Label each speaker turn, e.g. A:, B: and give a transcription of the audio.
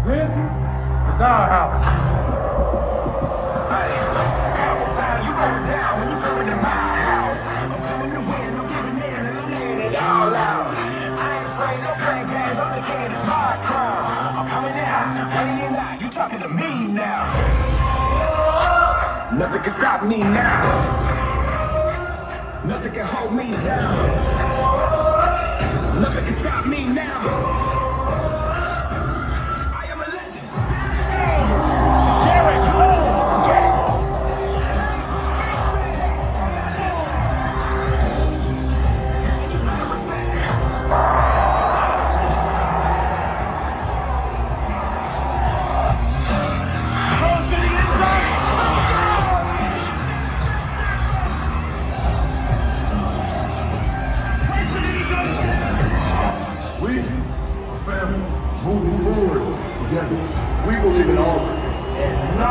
A: This is our house.
B: Hey, pound for pound, you going down when you come into my house. I'm coming to win, I'm giving in, and I'm laying it all out. I ain't afraid, no playing games, I'm the king, it's my crown. I'm coming in hot, ready or not, you talking to me now. Nothing can stop me now. Nothing can hold me down. Nothing can stop me now.
A: Moving forward together. We believe in all and